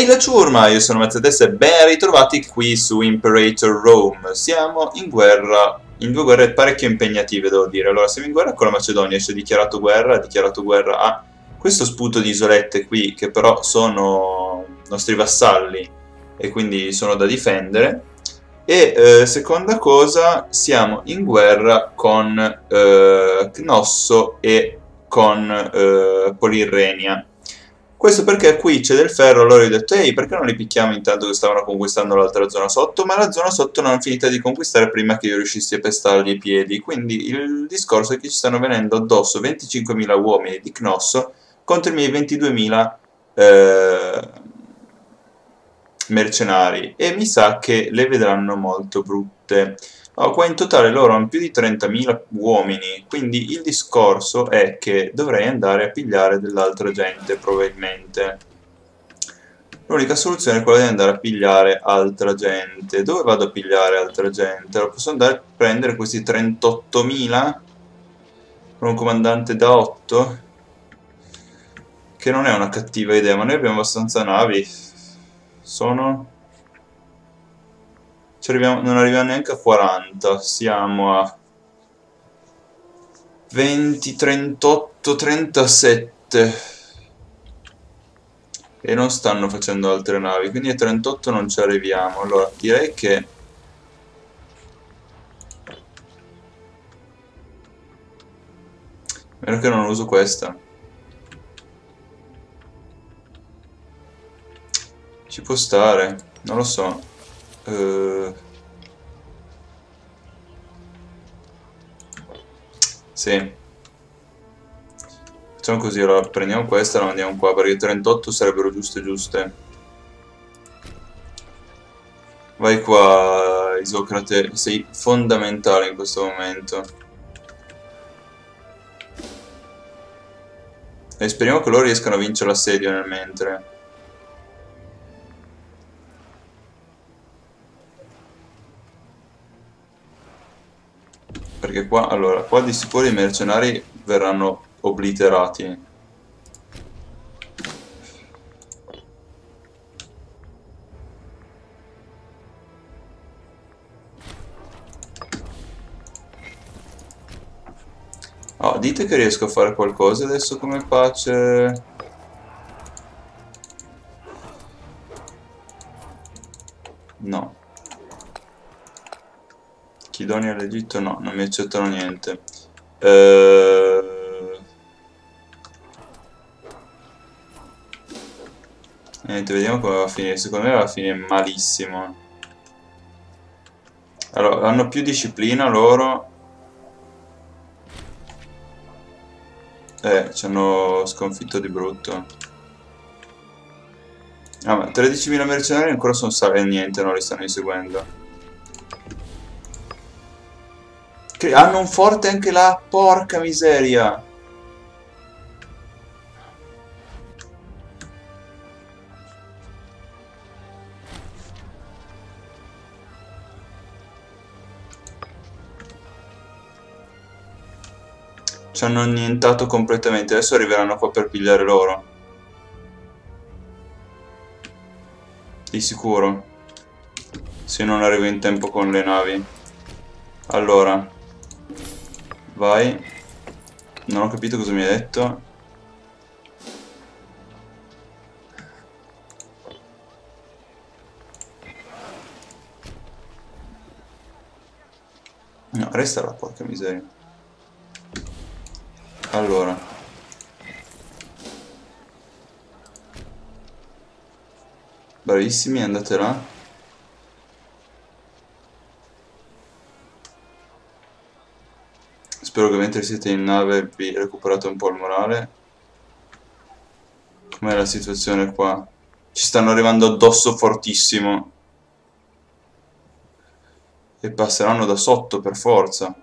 Ehi la ciurma, io sono Mazzates e ben ritrovati qui su Imperator Rome. Siamo in guerra, in due guerre parecchio impegnative devo dire. Allora, siamo in guerra con la Macedonia, ci ha dichiarato guerra a questo sputo di isolette qui, che però sono nostri vassalli e quindi sono da difendere. E seconda cosa, siamo in guerra con Cnosso e con Polirrenia. Questo perché qui c'è del ferro, allora io ho detto, ehi, perché non li picchiamo intanto che stavano conquistando l'altra zona sotto? Ma la zona sotto non hanno finita di conquistare prima che io riuscissi a pestargli i piedi. Quindi il discorso è che ci stanno venendo addosso 25.000 uomini di Cnosso contro i miei 22.000 mercenari. E mi sa che le vedranno molto brutte. Qua in totale loro hanno più di 30.000 uomini, quindi il discorso è che dovrei andare a pigliare dell'altra gente, probabilmente. L'unica soluzione è quella di andare a pigliare altra gente. Dove vado a pigliare altra gente? Allora, posso andare a prendere questi 38.000 con un comandante da 8? Che non è una cattiva idea, ma noi abbiamo abbastanza navi. Non arriviamo neanche a 40, siamo a 20, 38, 37 e non stanno facendo altre navi, quindi a 38 non ci arriviamo. Allora direi che a meno che non uso questa, ci può stare, non lo so. Sì, facciamo così, allora prendiamo questa e la mandiamo qua, perché 38 sarebbero giuste. Vai qua, Isocrate, sei fondamentale in questo momento. E speriamo che loro riescano a vincere l'assedio nel mentre. Perché qua, allora, qua di sicuro i mercenari verranno obliterati. Oh, dite che riesco a fare qualcosa adesso come pace. No. Chidonia all'Egitto no, non mi accettano niente. Niente, vediamo come va a finire. Secondo me va a finire malissimo. Allora, hanno più disciplina loro. Ci hanno sconfitto di brutto. Ah, ma 13.000 mercenari ancora sono salvi e niente, non li stanno inseguendo. Hanno un forte anche là, porca miseria! Ci hanno annientato completamente, adesso arriveranno qua per pigliare loro. Di sicuro. Se non arrivo in tempo con le navi. Allora. Vai. Non ho capito cosa mi hai detto. No, resta là, porca miseria. Allora. Bravissimi, andate là. Spero che mentre siete in nave vi recuperate un po' il morale. Com'è la situazione qua? Ci stanno arrivando addosso fortissimo. E passeranno da sotto per forza.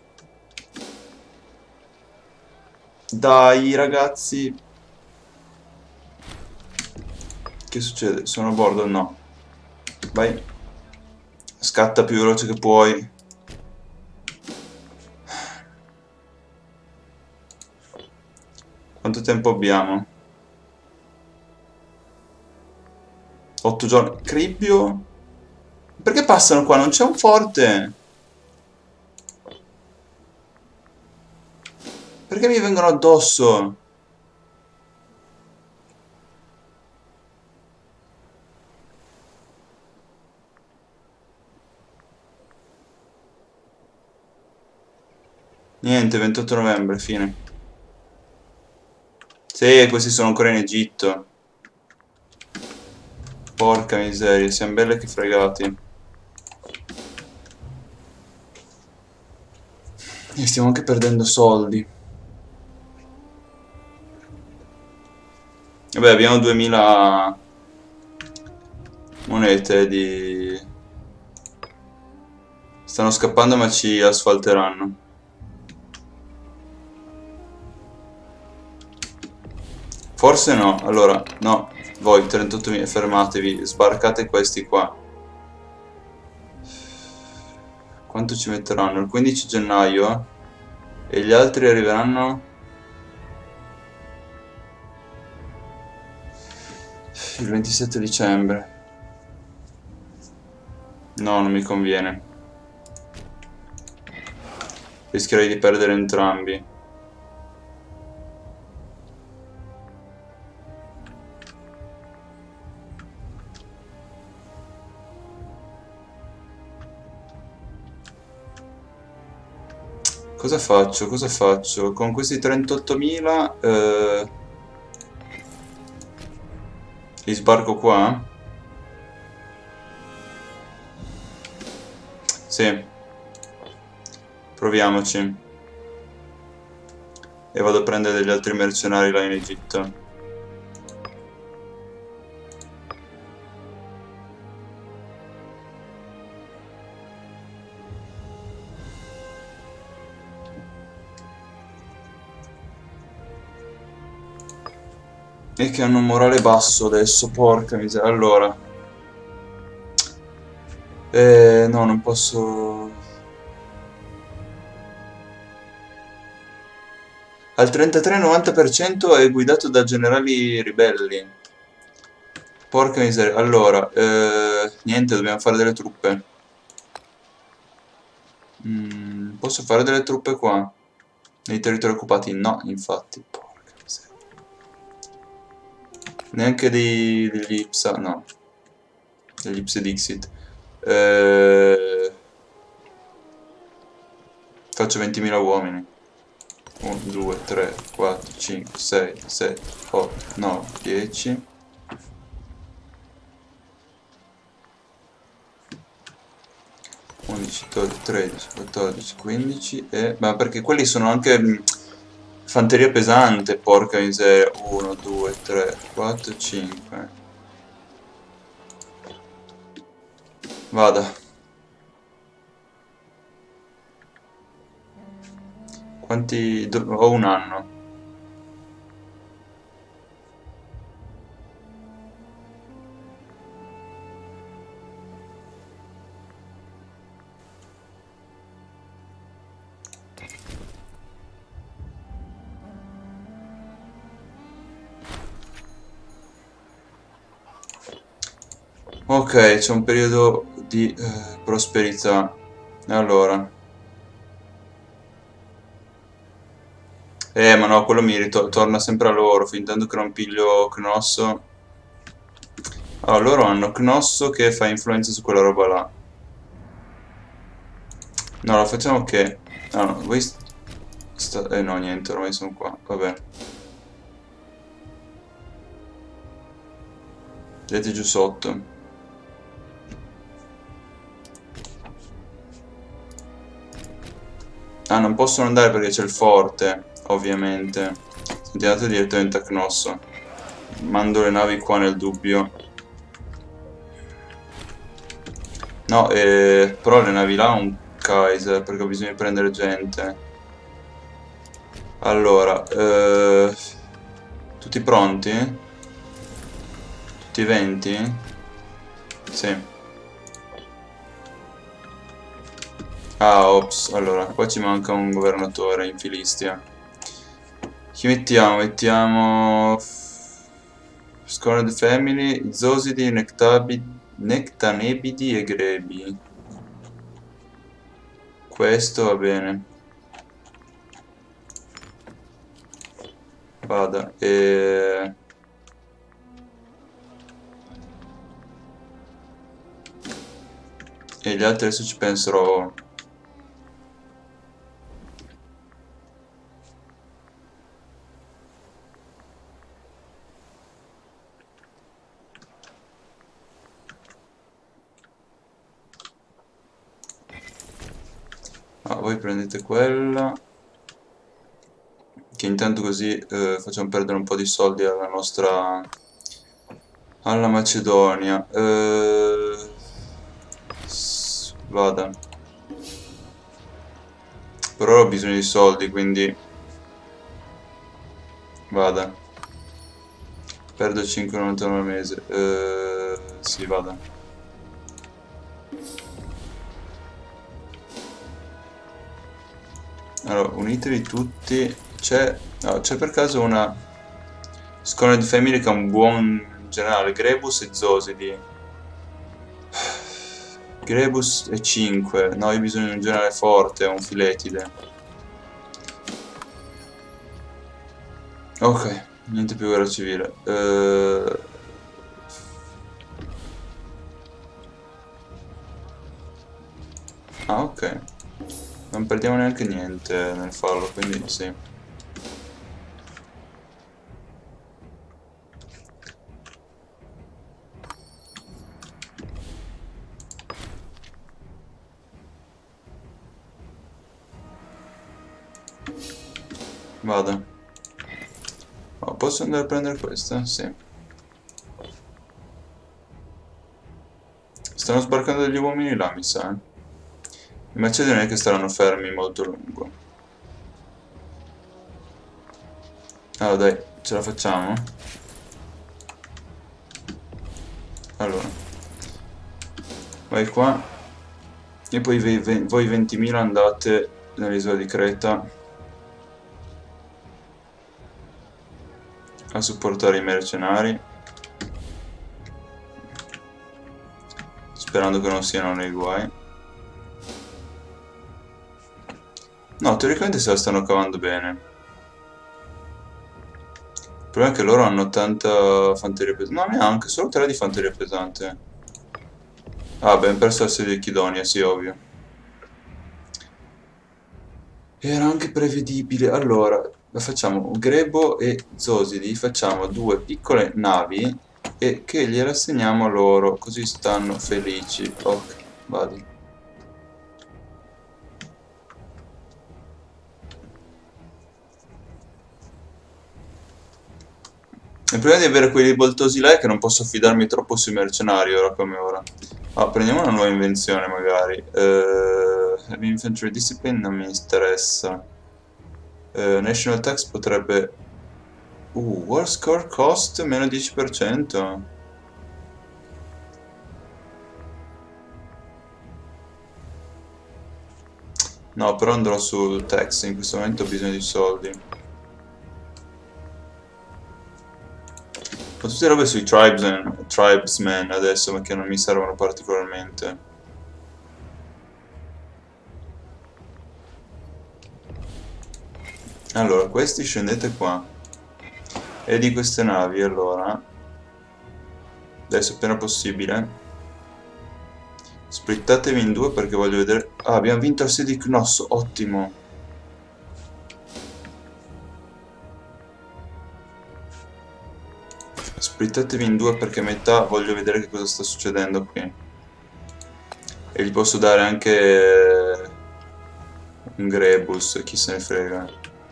Dai ragazzi. Che succede? Sono a bordo? No. Vai. Scatta più veloce che puoi. Quanto tempo abbiamo? 8 giorni. Cribbio? Perché passano qua? Non c'è un forte? Perché mi vengono addosso? Niente, 28 novembre, fine. Sì, questi sono ancora in Egitto. Porca miseria, siamo belle che fregati. E stiamo anche perdendo soldi. Vabbè, abbiamo 2000 monete di... Stanno scappando ma ci asfalteranno. Forse no, allora, no. Voi 38.000, fermatevi, sbarcate questi qua. Quanto ci metteranno? Il 15 gennaio? E gli altri arriveranno... il 27 dicembre. No, non mi conviene. Rischierei di perdere entrambi. Cosa faccio? Cosa faccio? Con questi 38.000 li sbarco qua? Sì. Proviamoci. E vado a prendere degli altri mercenari là in Egitto. E che hanno un morale basso adesso, porca miseria. Allora. No, non posso... Al 33-90% è guidato da generali ribelli. Porca miseria. Allora, niente, dobbiamo fare delle truppe. Posso fare delle truppe qua? Nei territori occupati? No, infatti. Porca miseria. Neanche degli Ipsa, no. Degli Ipse-Dixit. Faccio 20.000 uomini. 1, 2, 3, 4, 5, 6, 7, 8, 9, 10. 11, 12, 13, 14, 15 e... Ma perché quelli sono anche fanteria pesante, porca miseria. 1, 2, 3, 4, 5. Vada. Quanti... ho un anno. Ok, c'è un periodo di prosperità. Allora. Ma no, quello mi torna sempre a loro, fin tanto che non piglio Cnosso. Allora, loro hanno Cnosso che fa influenza su quella roba là. No, lo facciamo che... Ah no, voi... no, niente, ormai sono qua, vabbè. Vedete giù sotto. Ah, non possono andare perché c'è il forte, ovviamente. Andate direttamente a Cnosso. Mando le navi qua nel dubbio. No, però le navi là ho un Kaiser perché ho bisogno di prendere gente. Allora, tutti pronti? Tutti 20? Sì. Ah, ops, allora, qua ci manca un governatore in Filistia. Chi mettiamo? Mettiamo... Scorned Family, Zosidi, Nectanebidi e Grebi. Questo va bene. Vada. E gli altri adesso ci penserò. Ah, voi prendete quella. Che intanto così facciamo perdere un po' di soldi alla nostra... alla Macedonia. Vada. Per ora ho bisogno di soldi, quindi... Vada. Perdo 5,99 al mese. Sì, vada. Allora, unitevi tutti. C'è per caso una Scorned Family che ha un buon generale. Grebus e Zosidi. Grebus e 5. No, io ho bisogno di un generale forte, un filetide. Ok, niente più guerra civile. Ah, ok. Non perdiamo neanche niente nel farlo, quindi sì. Vado. Oh, posso andare a prendere questa? Sì. Stanno sbarcando degli uomini là, mi sa. I macedoni non è che staranno fermi molto a lungo. Allora dai, ce la facciamo? Allora, vai qua. E poi voi 20.000 andate nell'isola di Creta a supportare i mercenari. Sperando che non siano nei guai. No, teoricamente se la stanno cavando bene. Il problema è che loro hanno tanta fanteria pesante. No, neanche, solo 3 di fanteria pesante. Ah, abbiamo perso la sede di Chidonia, sì, ovvio. Era anche prevedibile. Allora, facciamo Grebo e Zosidi, facciamo 2 piccole navi e che gliele assegniamo a loro, così stanno felici. Ok, vadi. Il problema di avere quei rivoltosi là è che non posso fidarmi troppo sui mercenari ora come ora. Ah, prendiamo una nuova invenzione magari. Heavy Infantry Discipline non mi interessa. National Tax potrebbe... War Score Cost meno 10%. No, però andrò sul tax, in questo momento ho bisogno di soldi. Ho tutte robe sui tribesmen adesso, ma che non mi servono particolarmente. Allora, questi scendete qua. E di queste navi, allora, adesso appena possibile, splittatevi in due perché voglio vedere... Ah, abbiamo vinto a sedi Knoss, ottimo. Splittatevi in due perché a metà voglio vedere che cosa sta succedendo qui. E gli posso dare anche un Grebus, chi se ne frega.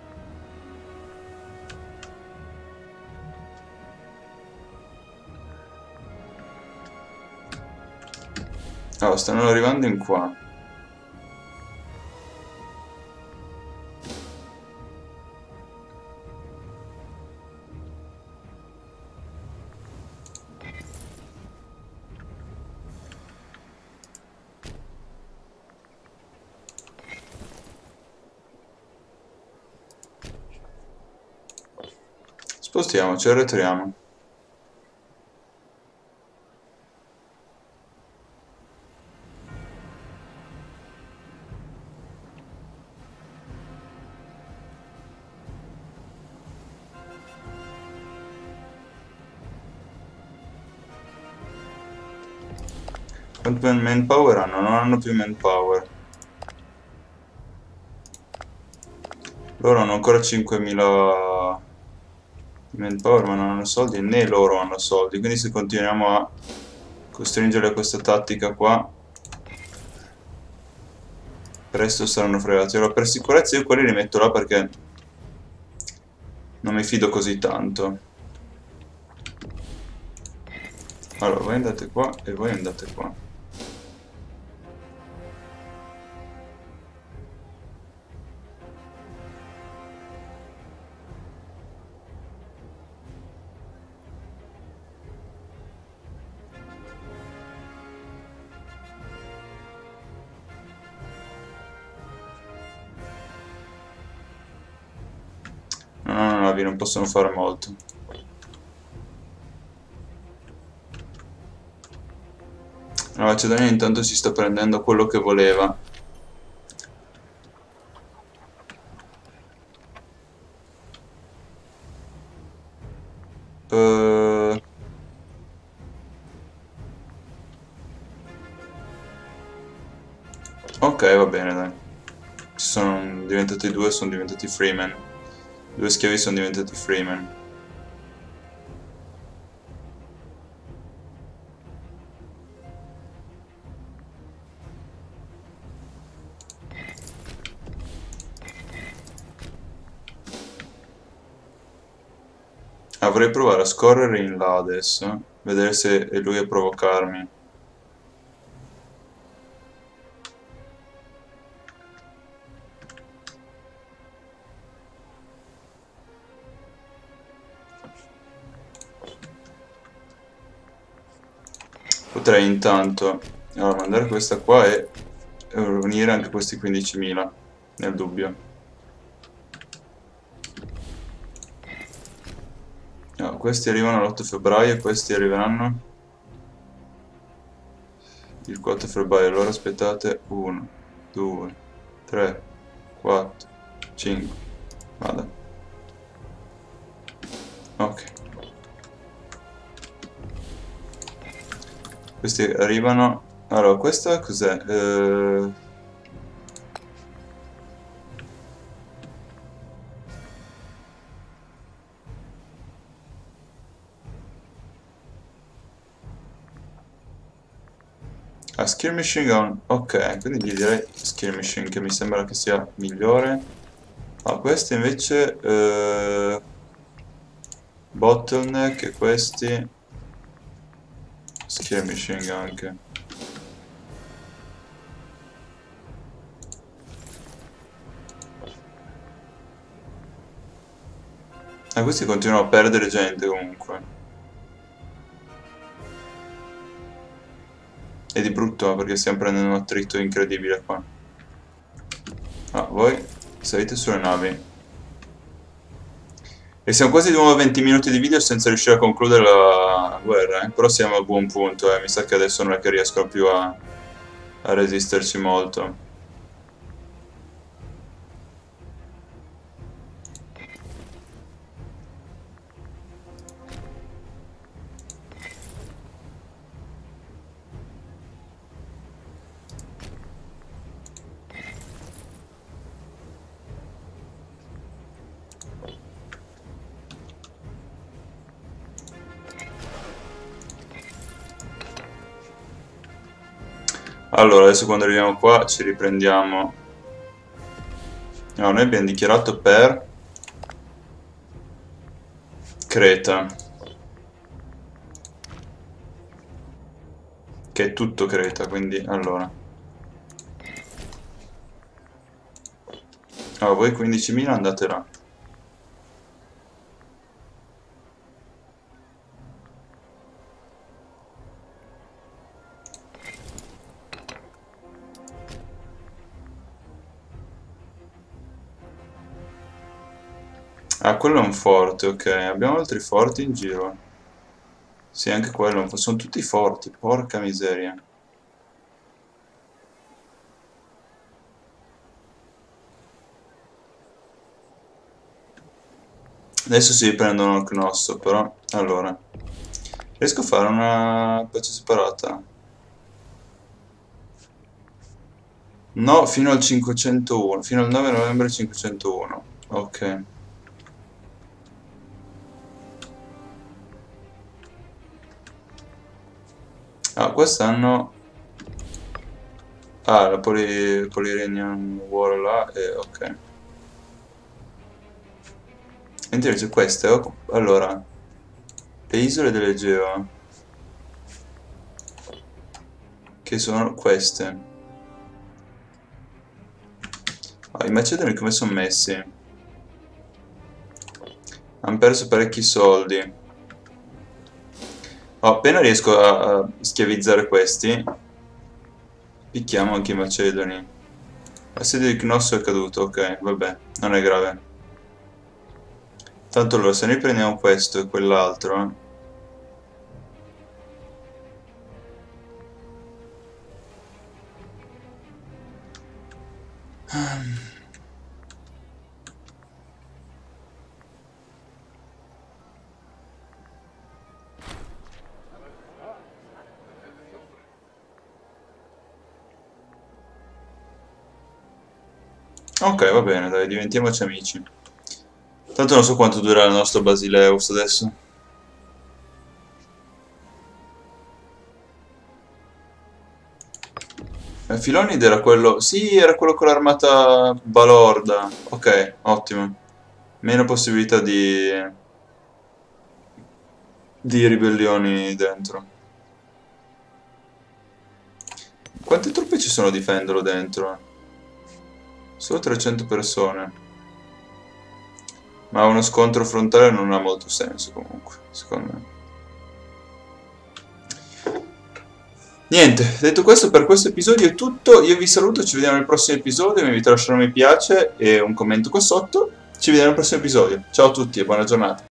Oh, stanno arrivando in qua. Spostiamoci, arretriamo. Quanto manpower hanno? Non hanno più manpower. Loro hanno ancora 5000 di manpower, ma non hanno soldi, né loro hanno soldi. Quindi se continuiamo a costringere a questa tattica qua, presto saranno fregati. Allora, per sicurezza io quelli li metto là perché non mi fido così tanto. Allora, voi andate qua e voi andate qua. No, no, no, navi non possono fare molto. La Macedonia intanto si sta prendendo quello che voleva. Ok, va bene, dai. Ci sono diventati due, sono diventati freeman. Due schiavi sono diventati freeman. Vorrei provare a scorrere in là adesso, vedere se è lui a provocarmi. Potrei intanto mandare questa qua e unire anche questi 15.000, nel dubbio. No, questi arrivano l'8 febbraio e questi arriveranno il 4 febbraio. Allora aspettate 1, 2, 3, 4, 5. Vada. Ok. Questi arrivano. Allora, questa cos'è? Skirmishing on. Ok, quindi gli direi skirmishing, che mi sembra che sia migliore. Questi invece bottleneck e questi skirmishing anche. Questi continuano a perdere gente comunque. E di brutto perché stiamo prendendo un attrito incredibile qua. Voi salite sulle navi. E siamo quasi di nuovo a 20 minuti di video senza riuscire a concludere la guerra, Però siamo a buon punto, Mi sa che adesso non è che riesco più a resisterci molto. Allora, adesso quando arriviamo qua ci riprendiamo. No, noi abbiamo dichiarato per Creta, che è tutto Creta, quindi allora. Voi 15.000 andate là. Quello è un forte, ok. Abbiamo altri forti in giro. Sì, anche quello. Sono tutti forti, porca miseria. Adesso si riprendono il Cnosso, però. Allora. Riesco a fare una pace separata? No, fino al 501, fino al 9 novembre 501. Ok. Ah, quest'anno... Ah, la Polyrenian War là, ok. Mentre invece queste, allora, le isole dell'Egeo, che sono queste. Ah, i macedoni come sono messi? Hanno perso parecchi soldi. Oh, appena riesco a schiavizzare questi, picchiamo anche i macedoni. L'assedio di Cnosso è caduto, ok, vabbè, non è grave. Tanto allora, se noi prendiamo questo e quell'altro... Ok, va bene, dai, diventiamoci amici. Tanto non so quanto durerà il nostro Basileus adesso. Filonide era quello... Sì, era quello con l'armata balorda. Ok, ottimo. Meno possibilità di ribellioni dentro. Quante truppe ci sono di Fendolo dentro? Solo 300 persone. Ma uno scontro frontale non ha molto senso comunque, secondo me. Niente, detto questo, per questo episodio è tutto. Io vi saluto, ci vediamo nel prossimo episodio. Vi invito a lasciare un mi piace e un commento qua sotto. Ci vediamo nel prossimo episodio. Ciao a tutti e buona giornata.